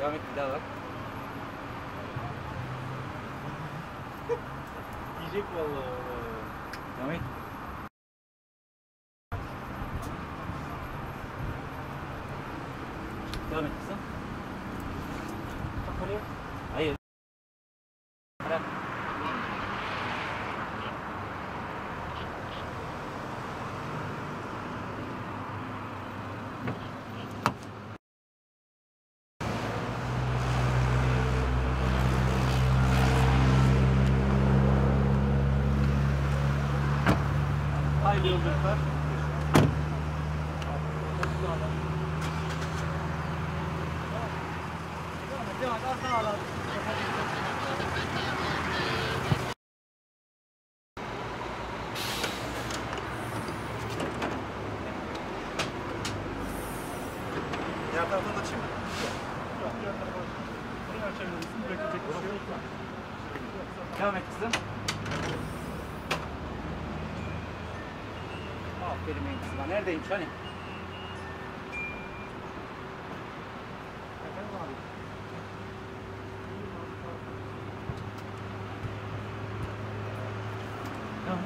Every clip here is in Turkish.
Devam et, bir daha bak. Yiyecek vallahi. Devam et. Devam et kızım. Bak oraya. Hayır. Bırak. Haydi yolculuklar. Devam et. Az daha alalım. Diğer taraftan da açayım mı? Yok, diğer tarafa. Burayı açabilirsin. Bırakacak bir şey yok. Devam et kızım. Aferin benim kızıma. Neredeymiş hani? Efendim abi. Tamam.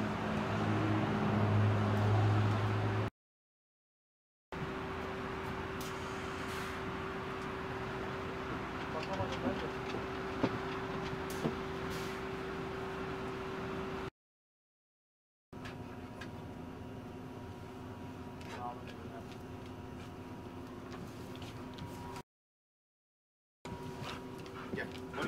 Bakamadım ben de. Gel. Buyurun.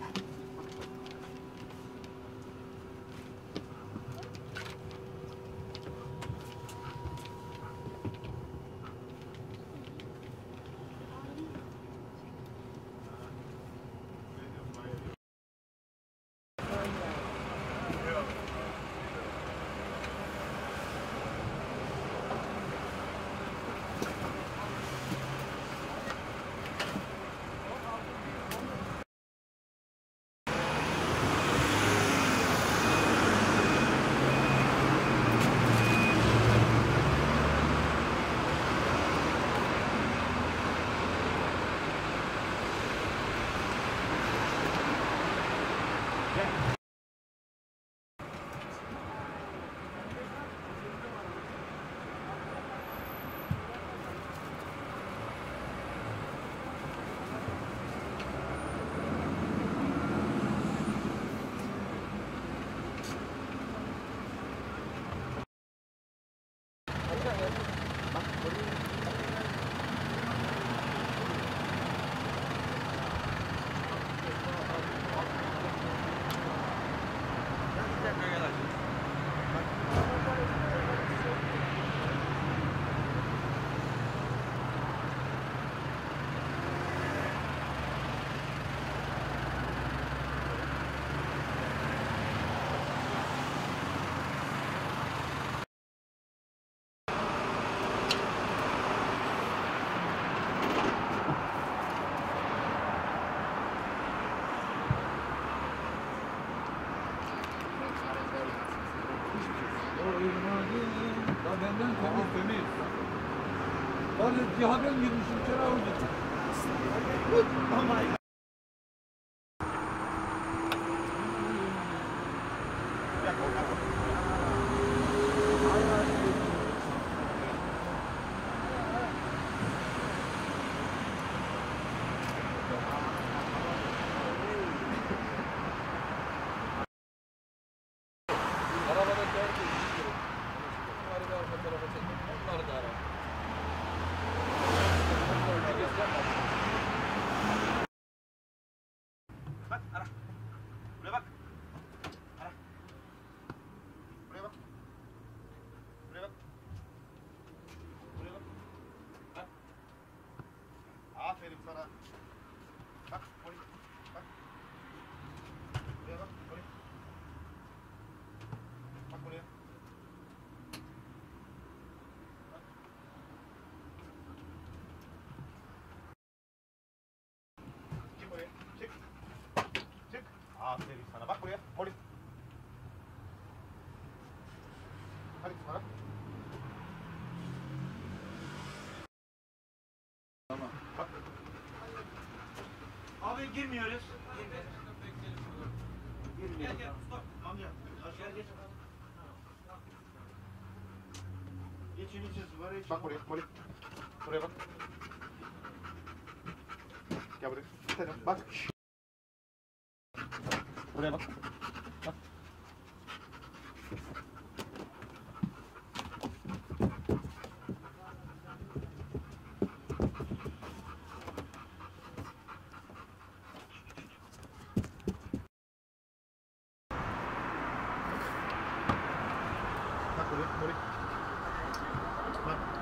Benden temiz. Sadece cihaden girmişim içeri alacağım. Bak ara. Buraya bak. Ara. Buraya bak. Buraya bak. Buraya bak. Bak. Aferin sana. Bak oraya. Bak. Buraya bak. Oraya. Bak oraya. Bak. Çık oraya. Çık. Çık. Aferin sana. Bak buraya. Molly. Hadi sonra. Tamam. Bak. girmiyoruz. Gel gel stop. Amca. Aşağı geç. Geçin için var için. Bak buraya. Buraya. Buraya bak. Gel buraya. Bir tane bak. Buraya bak. Bak. Bak buraya. Buraya. Bak.